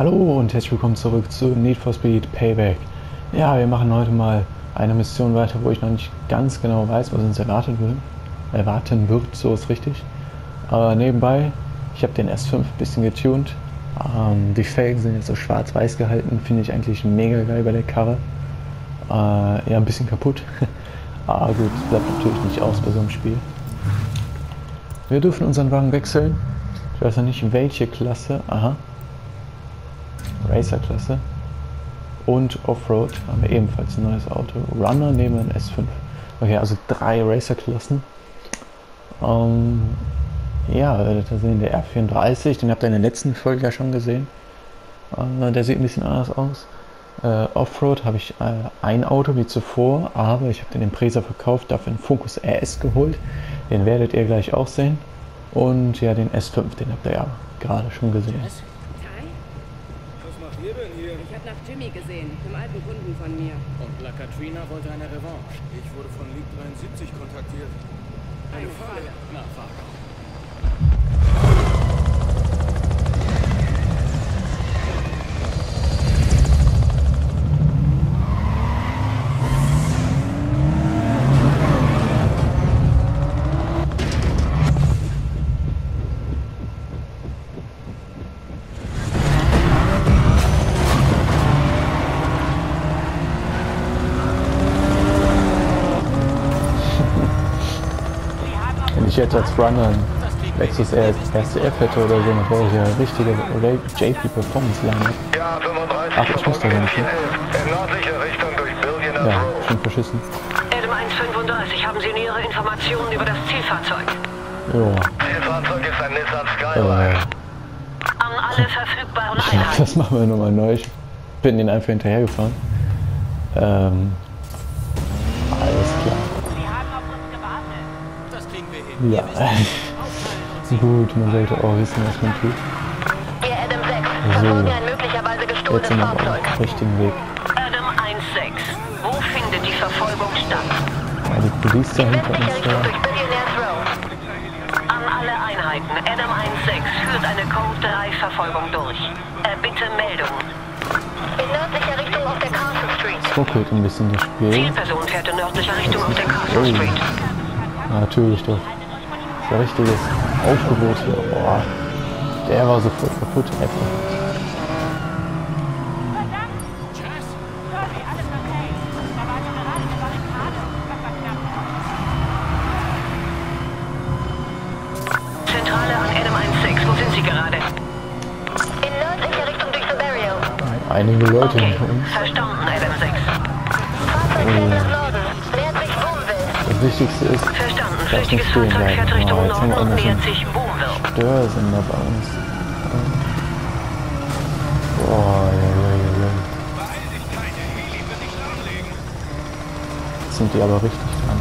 Hallo und herzlich willkommen zurück zu Need for Speed Payback. Ja, wir machen heute mal eine Mission weiter, wo ich noch nicht ganz genau weiß, was uns erwarten wird, so ist richtig. Aber nebenbei, ich habe den S5 ein bisschen getuned. Die Felgen sind jetzt so schwarz-weiß gehalten, finde ich eigentlich mega geil bei der Karre. Ja, ein bisschen kaputt. Aber gut, bleibt natürlich nicht aus bei so einem Spiel. Wir dürfen unseren Wagen wechseln. Ich weiß noch nicht welche Klasse. Aha. Racer-Klasse. Und Offroad haben wir ebenfalls ein neues Auto. Runner neben dem S5. Okay, also 3 Racer-Klassen. Ja, da sehen der R34, den habt ihr in der letzten Folge ja schon gesehen. Der sieht ein bisschen anders aus. Offroad habe ich ein Auto wie zuvor, aber ich habe den Impreza verkauft, dafür einen Focus RS geholt. Den werdet ihr gleich auch sehen. Und ja, den S5, den habt ihr ja gerade schon gesehen. Was macht ihr denn hier? Ich habe nach Jimmy gesehen, einem alten Kunden von mir. Und La Katrina wollte eine Revanche. Ich wurde von League 73 kontaktiert. Eine Falle. Na, fahr. Wenn ich jetzt als Runner ein Lexus RCF hätte oder so, dann wäre ich ja richtige JP Performance Line. Ja, 35. Ach, ich muss da gar nicht hin. In nördliche Richtung durch Billionaire Ja, Road. schon verschissen. Adam 135, haben Sie nähere Informationen über das Zielfahrzeug? Jo. Zielfahrzeug ist ein Nissan Skyline. An alle verfügbaren Ich glaube, Einheiten. das machen wir nochmal neu. Ich bin den einfach hinterhergefahren. Alles klar. Sie haben auf uns gewartet. Das kriegen wir hin. Ja. Gut, man sollte auch wissen, was man tut. Ihr Adam 6, So. verfolgen ein möglicherweise Jetzt gestohlenes sind wir auf Fahrzeug. dem richtigen Weg. Adam 1-6, wo findet die Verfolgung statt? Ja, die Police da hinter Westliche uns Richtung da. durch Billionaire Road. An alle Einheiten, Adam 1-6 führt eine Code 3 Verfolgung durch. Bitte Meldung. In nördlicher Richtung auf der Carson Street. Es ruckelt ein bisschen das Spiel. Zielperson fährt in nördlicher Richtung auf der Carson Oh. Street. Ja, natürlich doch. Das war richtiges Aufgebot hier. Boah. Der war sofort kaputt. Einfach. Verdammt! Sorry, alles okay. Da war gerade eine Barrikade. Das war knapp. Zentrale an Adam 1-6, wo sind Sie gerade? In nördlicher Richtung durch Severio. Einige Leute Okay, hinter uns. verstanden, Adam 6. Fahrzeug fährt nach Norden, nähert sich Boomville. Das Wichtigste ist, Verstanden, dass flüchtiges nicht stehen Fahrzeug fährt bleiben. Richtung Oh, jetzt haben Norden wir auch und noch so nähert einen sich Boomville. Störsender bei uns. Boah, ja. Jetzt sind die aber richtig dran.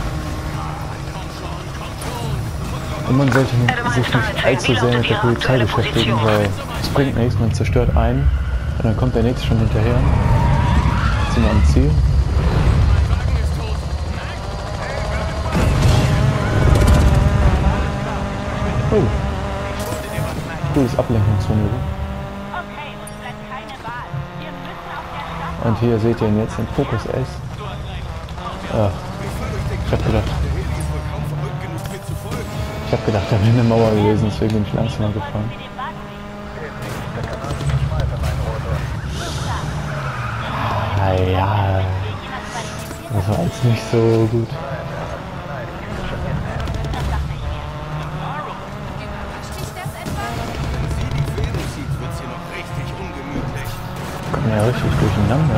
Und man sollte sich nicht allzu sehr mit der Polizei beschäftigen, weil es bringt nichts, man zerstört einen und dann kommt der nächste schon hinterher. Jetzt sind wir am Ziel. Oh. Cooles Ablenkungsmanöver. Okay, uns bleibt keine Wahl. Wir müssen auf der Stadt. Und hier seht ihr ihn jetzt, den Focus S. Ich hab gedacht, da wäre eine Mauer gewesen, deswegen bin ich langsamer gefahren. Wir den Wagen nicht. Ah ja, das war jetzt nicht so gut. Wird's hier noch richtig ungemütlich. Kommen ja richtig durcheinander.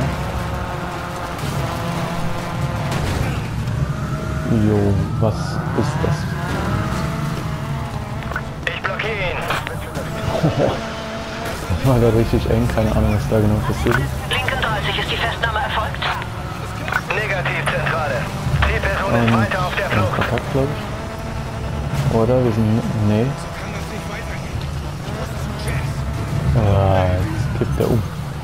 Jo, was ist das? Ich blockiere ihn. Das war gerade richtig eng, keine Ahnung, was da genau passiert ist. Linken 30 ist die Festnahme erfolgt. Negativzentrale. Zielperson ist weiter auf der Flucht. Kontakt, glaube ich. Oder wir sind. Nee. Jetzt kippt der um.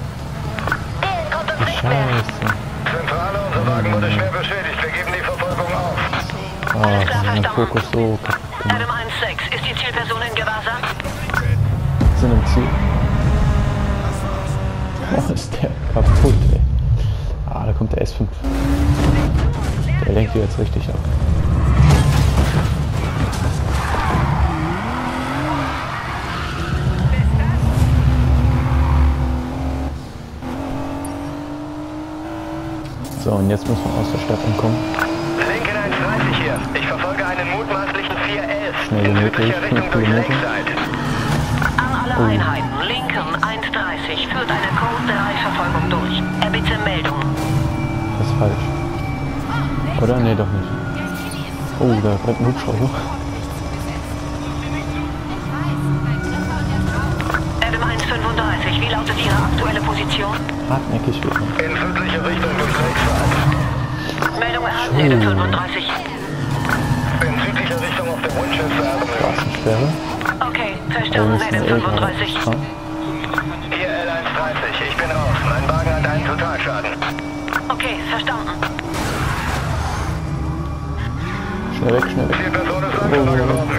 Scheiße. Zentrale, unser Wagen wurde schwer beschädigt. Wir geben die Verfolgung auf. Alles klar, mein verstanden. Fokus so kaputt gemacht. Adam 1-6, ist die Zielperson in Gewahrsam? Sind im Ziel. Oh, ist der kaputt, ey. Ah, da kommt der S5. Der lenkt hier jetzt richtig ab. So, und jetzt muss man aus der Stadt entkommen. Lincoln 130 hier. Ich verfolge einen mutmaßlichen 411. Schnell wie möglich, 5 Kilometer. An alle Einheiten, Lincoln 130 führt eine Code-3-Verfolgung durch. Erbitte Meldung. Das ist falsch. Oder? Nee, doch nicht. Oh, da brennt ein Hubschrauber. Adam 135, wie lautet Ihre aktuelle Position? Hartnäckig wieder. In südliche Richtung durch Lakeside. Meldung erhalten, Adam 35. In südlicher Richtung auf der Winchester Avenue. Straßensperre. Okay, Wir verstanden, müssen Adam 35. fahren. Hier L130. Ich bin raus. Mein Wagen hat einen Totalschaden. Okay, verstanden. Schnell weg, schnell weg. Zielperson ist langsamer geworden.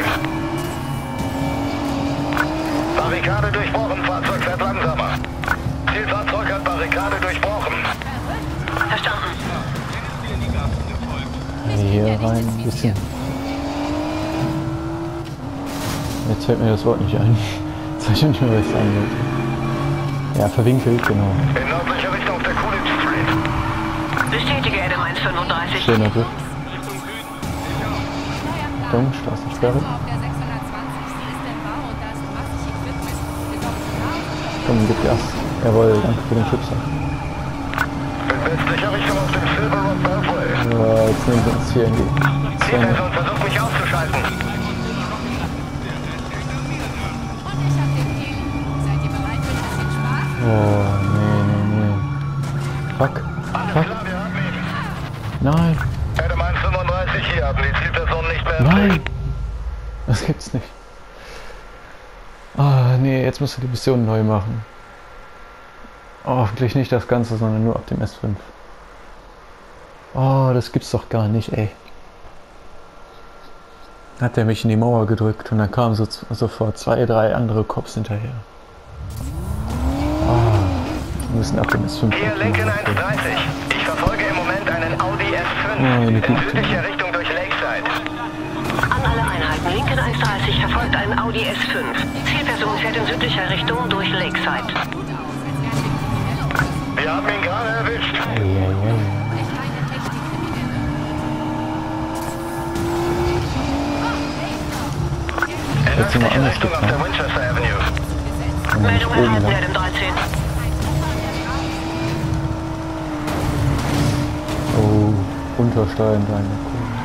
Barrikade durchbrochen. Fahrzeug fährt langsamer. Zielfahrzeug hat Barrikade durchbrochen. Verstanden. Hier rein ein bisschen. Jetzt fällt mir das Wort nicht ein. Jetzt weiß ich nicht mehr, was ich sagen wollte. Ja, verwinkelt, genau. In nördlicher Richtung auf der Coolidge Street. Bestätige Adam 135. Schöner Griff. Achtung, Straßensperre. Komm, gib Gas. Jawohl, danke für den Schubser. In westlicher Richtung auf dem Silver Rock Beltway. Jetzt nehmen wir uns hier in die Zähne. Zielperson versucht mich auszuschalten. Oh, nee. Fuck. Fuck. Nein. Adam 135 hier, haben die Zielperson nicht mehr. Nein. Das gibt's nicht. Ah, nee, jetzt musst du die Mission neu machen. Oh, hoffentlich nicht das Ganze, sondern nur ab dem S5. Oh, das gibt's doch gar nicht, ey. Hat er mich in die Mauer gedrückt und dann kamen sofort 2, 3 andere Cops hinterher. Wir müssen ab dem S5. Hier Lincoln 130. Ich verfolge im Moment einen Audi S5 in südlicher Richtung durch Lakeside. An alle Einheiten, Lincoln 130 verfolgt einen Audi S5. Zielperson fährt in südlicher Richtung durch Lakeside. Wir haben ihn gerade erwischt. Jetzt sind wir anders Richtung auf gefahren. der Winchester Avenue. Und dann nicht Meldung oben erhalten, lang. Adam 13. Oh, untersteuern deine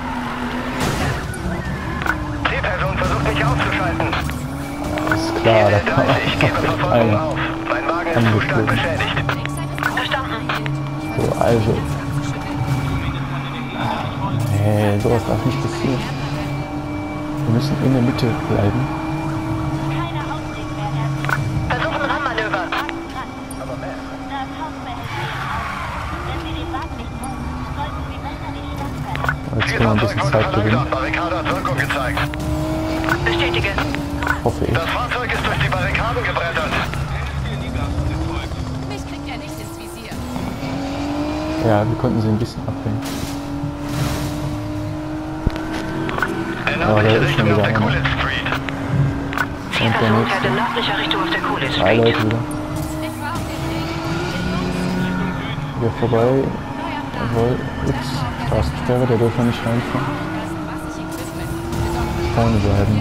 Zielperson versucht mich auszuschalten. Ist klar, da kann man Ich gebe Verfolgung einer. auf. Mein Wagen ist zu stark Angeflogen. beschädigt. Verstanden. So, also. Nee, sowas darf nicht passieren. Wir müssen in der Mitte bleiben. Keine Ausweg mehr, Herr. Versuchen Rammmanöver. Das Haus behält sich auf. Wenn Sie den Wagen nicht wollen, sollten Sie besser die Stadt verlassen. Jetzt können wir ein bisschen Zeit gewinnen. Barrikade hat Wirkung gezeigt. Bestätige. Hoffe ich. Das Fahrzeug ist durch die Barrikaden gebrettert. Mich kriegt er nicht ins Visier. Ja, wir konnten sie ein bisschen abhängen. In Aber da nördlicher ist schon Richtung auf wieder der einer. Coolidge Street. Zielperson nächste. fährt in nördlicher Richtung auf der Coolidge 3 Street. Leute wieder. Ich war auf dem Weg. Hier vorbei. Jawohl. Ups. Straßensperre, der dürfen wir nicht reinfahren. Vorne bleiben.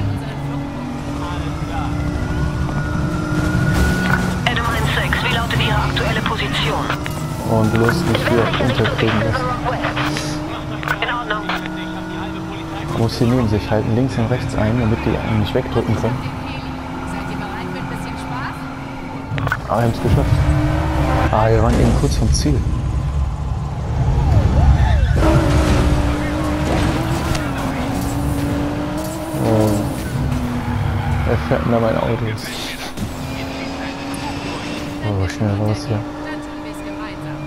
Adam 1-6, wie lautet Ihre aktuelle Position? Und bloß nicht hier unterkriegen Silver lassen. Rock West. In Ordnung. Man muss hier neben sich halten, links und rechts ein, damit die einen nicht wegdrücken können. Seid ihr bereit für ein bisschen Spaß? Ah, wir haben es geschafft. Ah, wir waren eben kurz vom Ziel. Oh. Wer fährt denn da mein Auto? Oh, schnell raus hier. Dann tun wir es gemeinsam.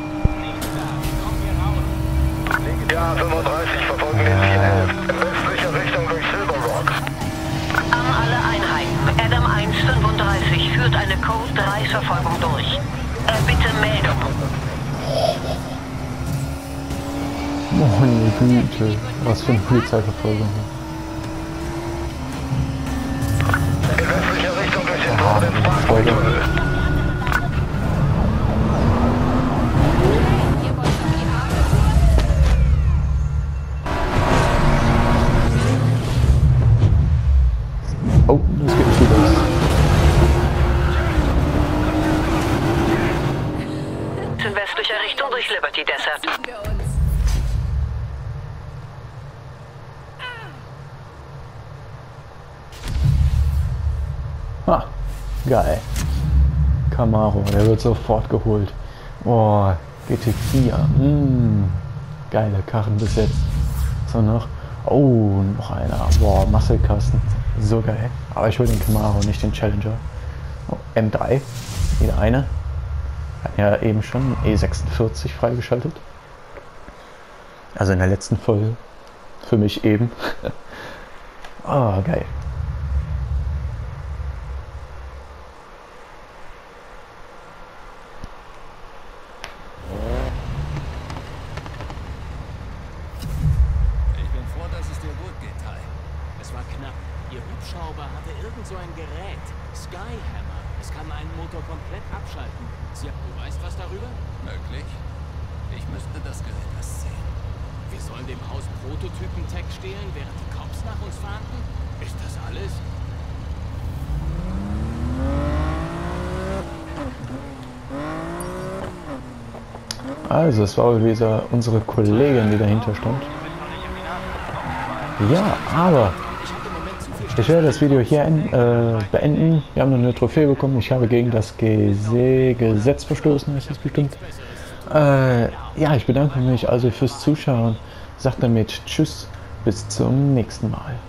Ja, 35 verfolgen den 411. In westlicher Richtung durch Silver Rock. An alle Einheiten, Adam 1-35 führt eine Code-3-Verfolgung durch. Bitte Meine Güte, was für eine Polizeiverfolgung. In westlicher Richtung durch den Tor ins Fahrstuhltunnel. Ihr wollt schon die Arme. Oh, das geht nicht gut aus. In westlicher Richtung durch Liberty Desert. Tun wir uns. Ha, geil. Camaro, der wird sofort geholt. Oh, GT4. Geile Karren bis jetzt. So noch. Oh, noch einer. Boah, Muskelkasten. So geil. Aber ich will den Camaro, nicht den Challenger. Oh, M3. Wieder eine. Hat ja eben schon E46 freigeschaltet. Also in der letzten Folge. Für mich eben. Oh, geil. Ich bin froh, dass es dir gut geht, Ty. Es war knapp. Ihr Hubschrauber hatte irgend so ein Gerät. Skyhammer. Es kann einen Motor komplett abschalten. Du weißt was darüber? Möglich. Ich müsste das Gerät erst sehen. Wir sollen dem Haus Prototypen-Tech stehlen, während die Cops nach uns fahnden? Ist das alles? Also, es war wohl wieder unsere Kollegin, die dahinter stand. Ja, aber ich werde das Video hier beenden. Wir haben noch eine Trophäe bekommen. Ich habe gegen das Gesetz verstoßen, ist das bestimmt. Ja, ich bedanke mich also fürs Zuschauen. Sagt damit Tschüss, bis zum nächsten Mal.